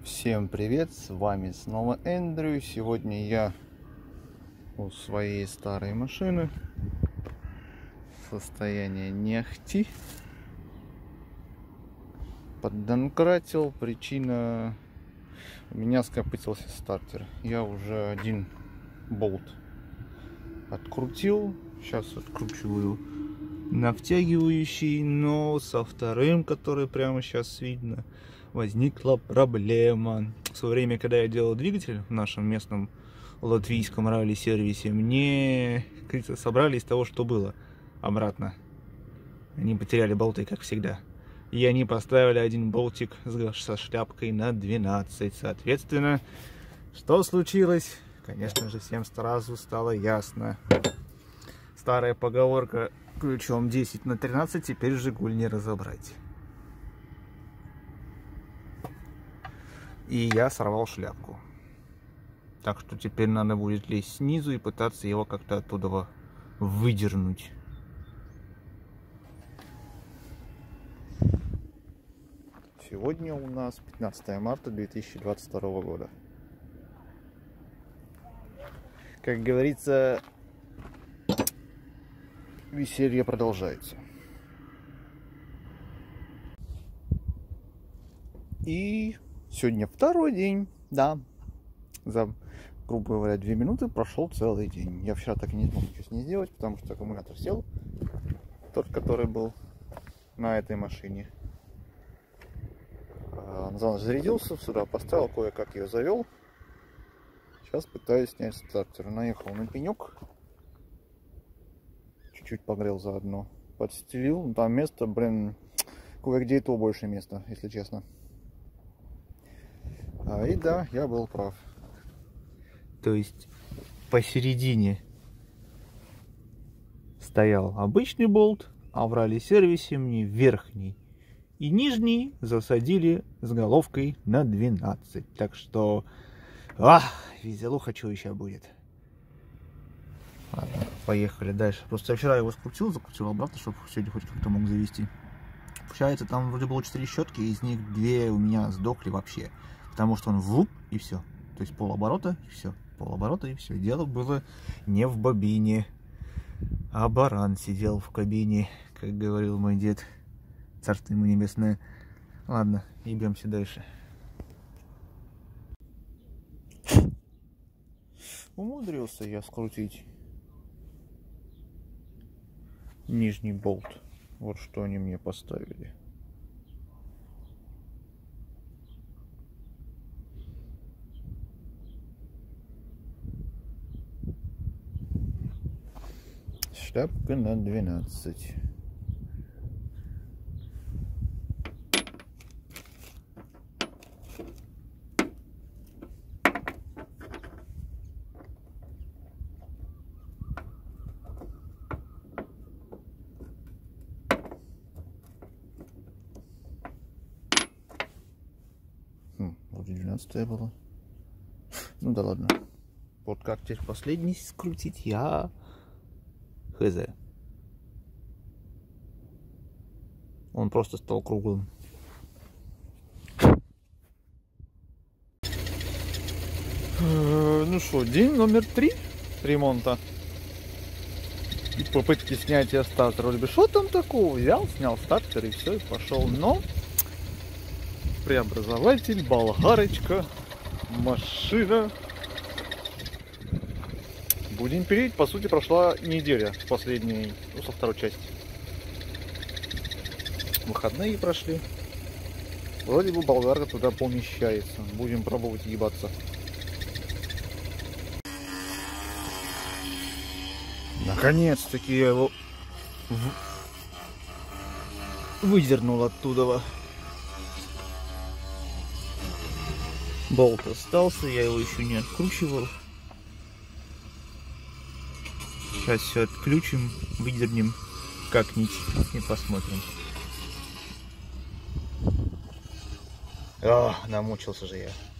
Всем привет, с вами снова Эндрю. Сегодня я у своей старой машины. Состояние не ахти. Поддонкратил. Причина: у меня скопытился стартер. Я уже один болт открутил. Сейчас откручиваю на втягивающий, но со вторым, который прямо сейчас видно, возникла проблема. В свое время, когда я делал двигатель в нашем местном латвийском ралли-сервисе, мне, как говорится, собрали из того, что было, обратно. Они потеряли болты, как всегда. И они поставили один болтик со шляпкой на 12. Соответственно, что случилось? Конечно же, всем сразу стало ясно. Старая поговорка: ключом 10 на 13, теперь Жигуль не разобрать. И я сорвал шляпку. Так что теперь надо будет лезть снизу и пытаться его как-то оттуда выдернуть. Сегодня у нас 15 марта 2022 года. Как говорится, веселье продолжается. И сегодня второй день, да, за, грубо говоря, 2 минуты прошел целый день. Я вчера так и не смог ничего с ней сделать, потому что аккумулятор сел, тот, который был на этой машине. За ночь зарядился, сюда поставил, кое-как ее завел. Сейчас пытаюсь снять стартер. Наехал на пенек, чуть-чуть погрел заодно, подстелил. Там место, блин, кое-где и то больше места, если честно. И да, я был прав. То есть посередине стоял обычный болт, а в ралли-сервисе мне верхний и нижний засадили с головкой на 12. Так что, веселуха чудища будет. Ладно, поехали дальше. Просто я вчера его закрутил обратно, чтобы сегодня хоть как-то мог завести. Получается, там вроде было 4 щетки, из них 2 у меня сдохли вообще. Потому что он вуп и все. То есть полоборота и все. Полоборота и все. Дело было не в бобине, а баран сидел в кабине, как говорил мой дед. Царство ему небесное. Ладно, ебемся дальше. Умудрился я скрутить нижний болт. Вот что они мне поставили. Шляпка на 12. Вроде 12 было. Ну да ладно. Вот как теперь последний скрутить, я хз. Он просто стал круглым. Ну что, день номер 3 ремонта и попытки снятия стартера. Вроде бы, что там такого? Взял, снял стартер и все, и пошел. Но преобразователь, болгарочка, машина. Будем пилить. По сути, прошла неделя с последней, со второй части. Выходные прошли. Вроде бы болгарка туда помещается. Будем пробовать ебаться. Наконец-таки я его выдернул оттуда. Болт остался, я его еще не откручивал. Сейчас все отключим, выдернем как-нибудь и посмотрим. Намучился же я.